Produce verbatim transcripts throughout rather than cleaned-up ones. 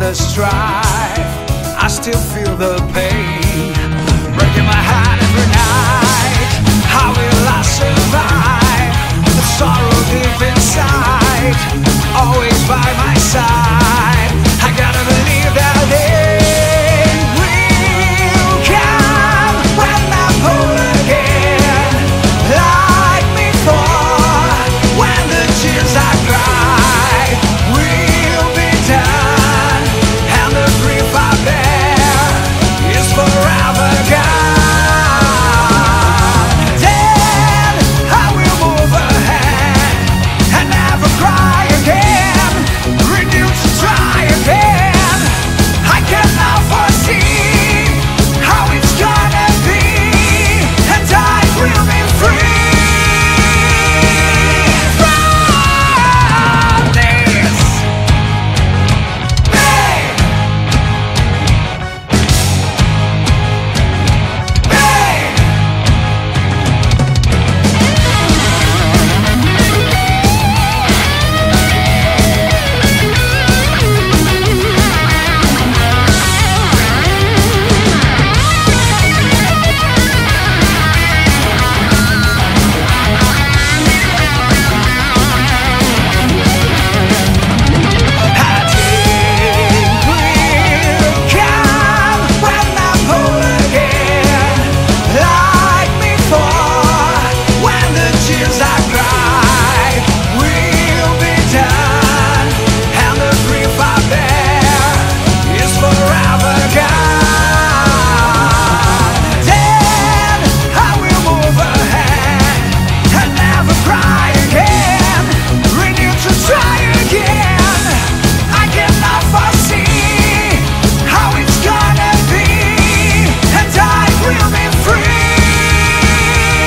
the strife, I still feel the pain breaking my heart every night. How will I survive the sorrow deep inside? Always by my side, I gotta believe that day will come when I'm whole again, like before, when the tears I cry will be done, and the grief I bear is forever gone. Then I will move ahead and never cry again, renewed to try again. I can now foresee how it's gonna be, and I will be free from this pain. Pain. Free.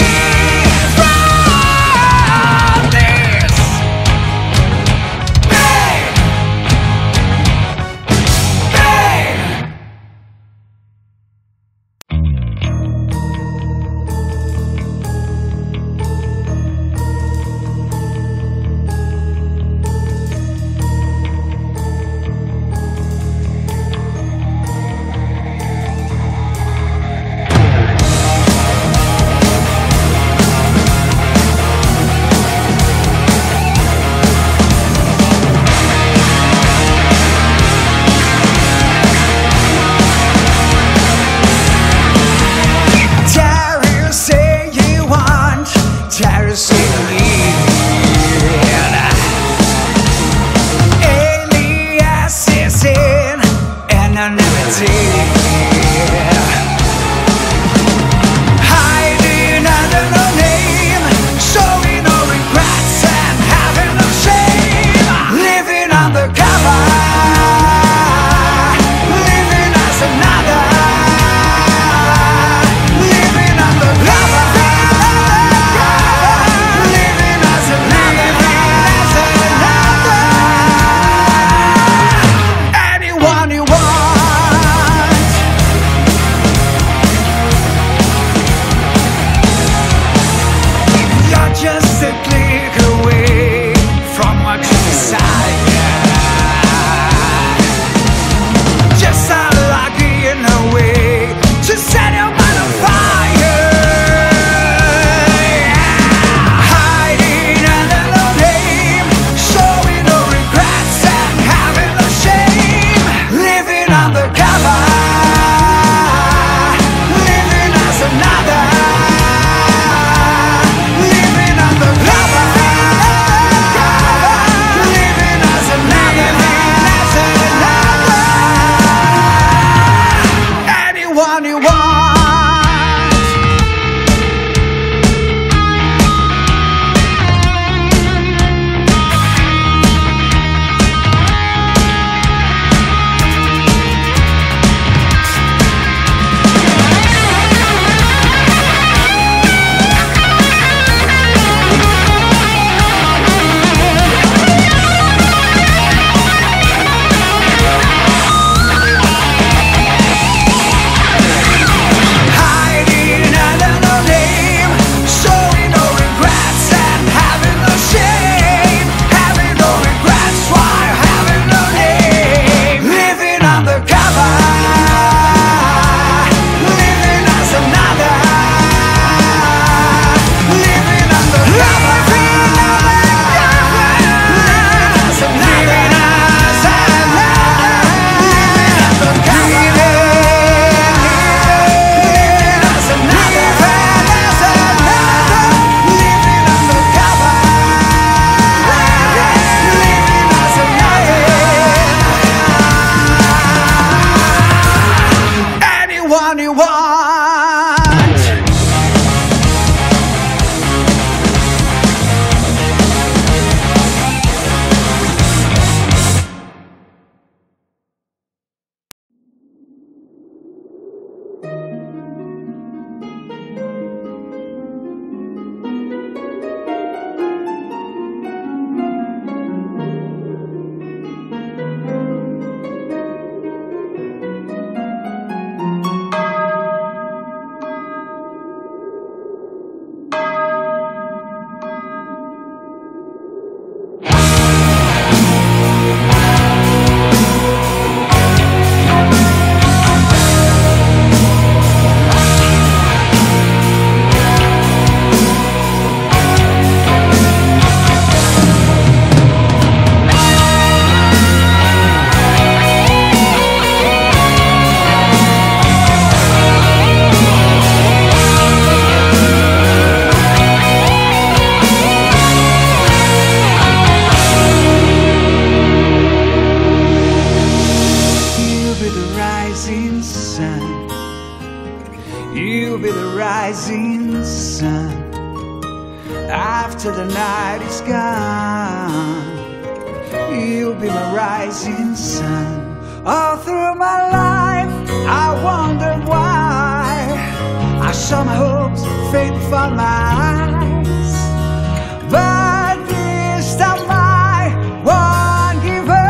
sun. After the night is gone, you'll be my rising sun. All through my life I wondered why I saw my hopes fade before my eyes. But this time I won't give up.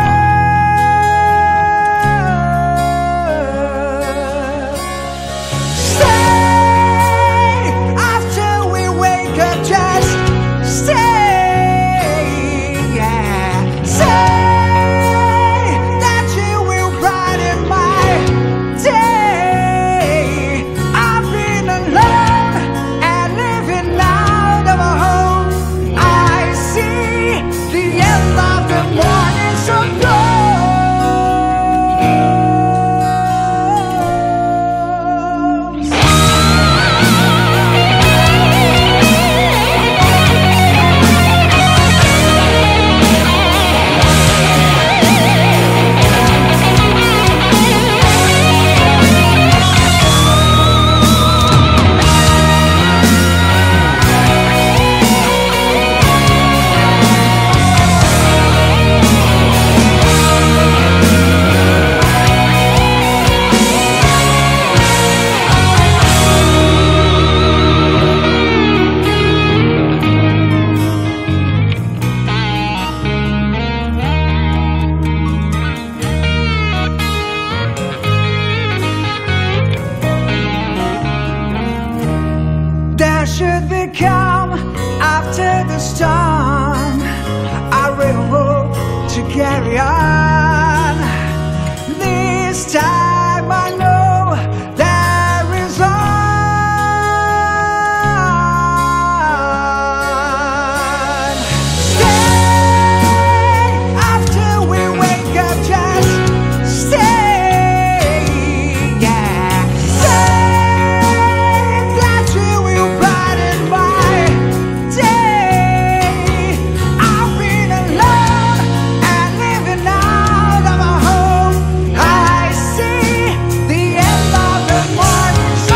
Stay after we wake up, just stay, yeah. Stay that you will brighten my day. I've been alone and living out of a home. I see the end of the morning so close. There should be calm after the storm. I really hope to carry on. This time I know there is on. Stay after we wake up, just stay, yeah. Stay that you will brighten my day. I've been alone and living out of my home. I see the end of the morning so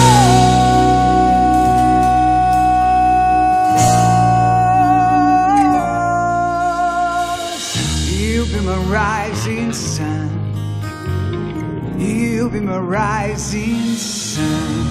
close. You'll be my rising sun. You'll be my rising sun.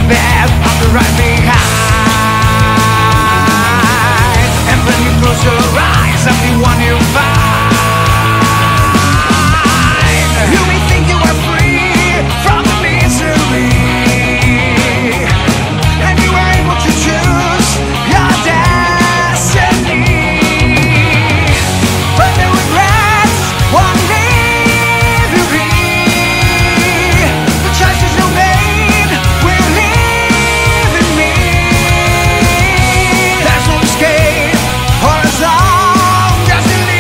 bed, I'll be right behind. And when you close your eyes, I'm the one you find. You may think you are free from the misery, and you are able to choose your destiny. But the regrets won't leave you free. The choices you made will live in me. There's no escape for as long as you live.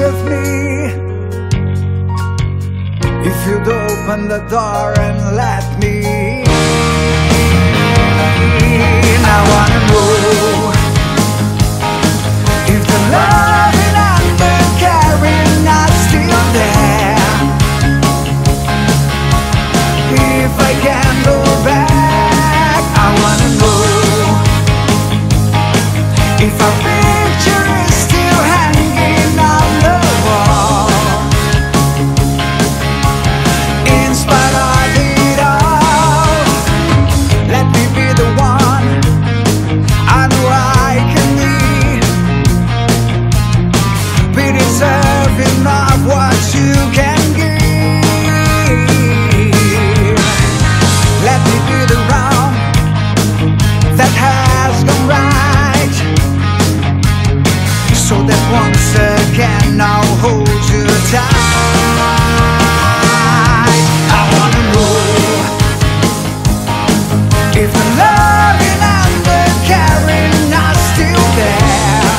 with me. If you'd open the door and let me in, I wanna know if the loving and the caring are still there. If I can go back, I wanna know if our picture is still hanging on the wall. In spite of it all, let me be the one I know I can be. Be deserving of what you can give. Let me be the wrong that has gone right, so that once again I'll hold you tight. I wanna know if the loving and the caring are still there.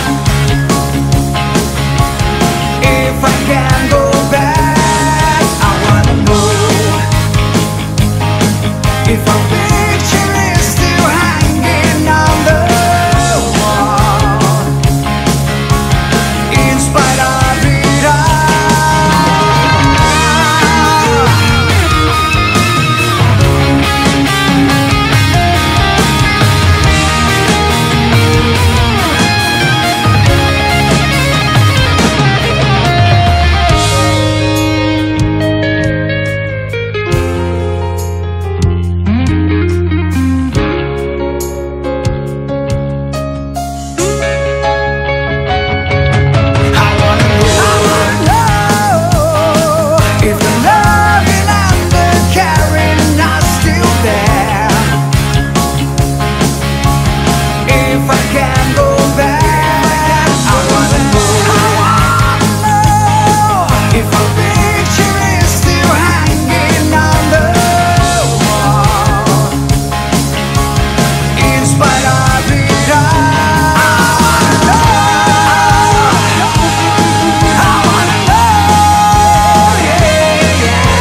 If I can go back, I wanna know if our picture is still hanging on the wall. In spite of it all, I wanna know if the loving and the caring are still there. If I can go back, I wanna know if our picture is still hanging on the wall. In spite of it all, I wanna know, yeah, yeah.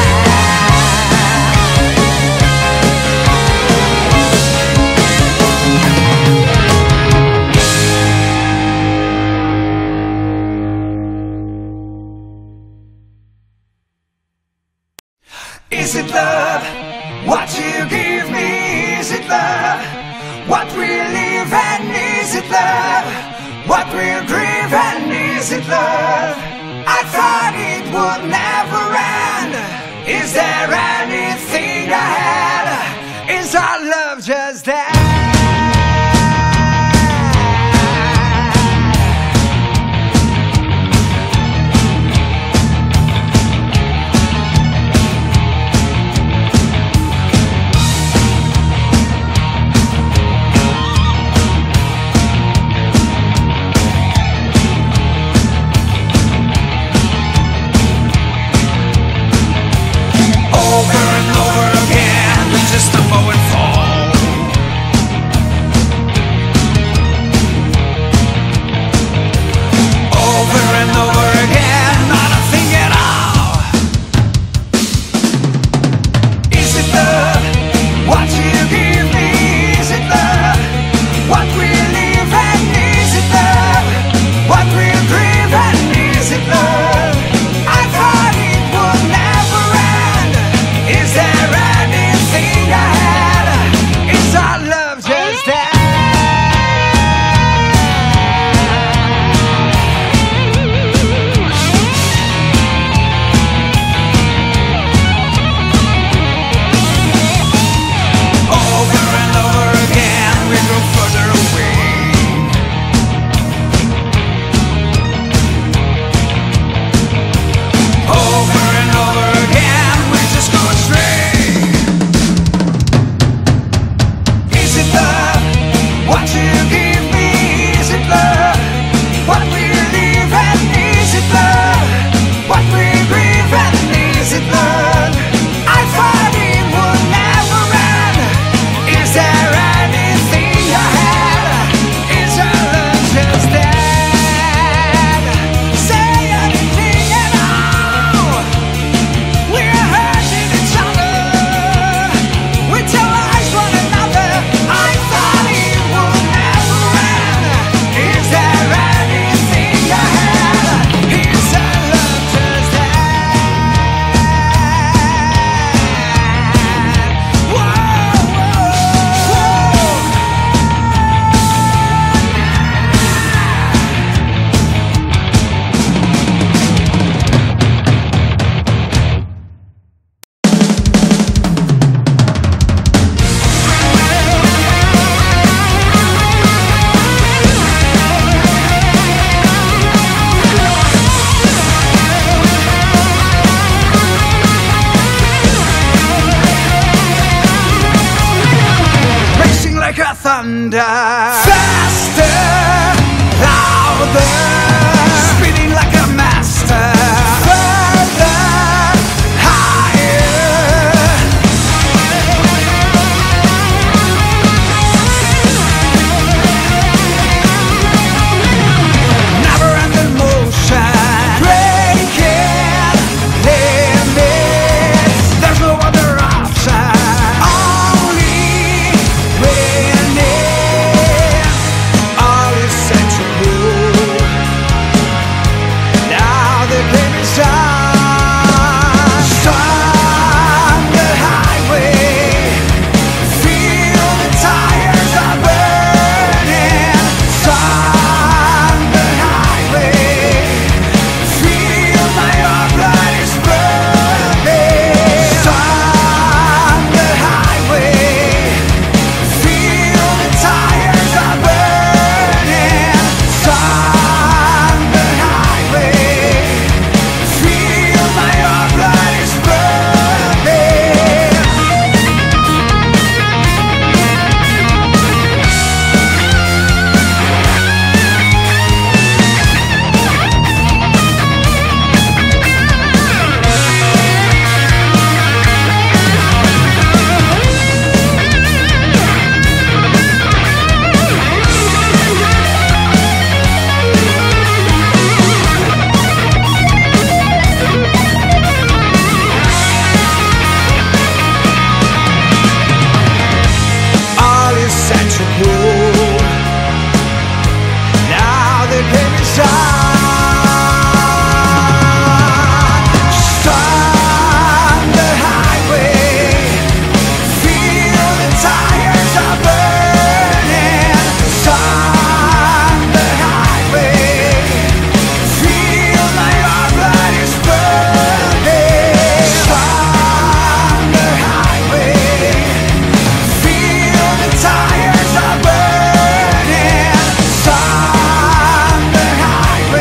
Is it love, what you give me? Is it love, what we live? And is it love, what we'll grieve? And is it love, I thought it would never end. Is there anything ahead? Is our love just that? Over and over again, just stumble and fall. thunder. Faster, louder, speeding like a master. Further, higher. Never-ending motion, breaking limits. There's no other option. Only winning. All is set to rule. Now the game is on. Storm the highway. Feel the tires are burning. Storm the highway. Feel my own blood is burning. Storm the highway. Feel the tires are burning. Storm the highway. Feel my own blood is burning. All is set to rule. Now the game is on. Storm the highway. Feel the tires are burning. Storm the highway. Feel my own blood is burning. Storm the highway. Feel the tires are burning. Storm the highway.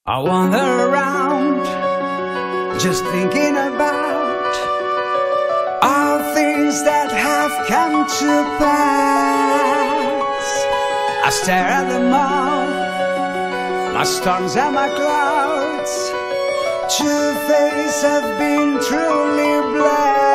I wander around, just thinking about all things that have come to pass. I stare at them all, my storms and my clouds. Two faces have been truly blessed.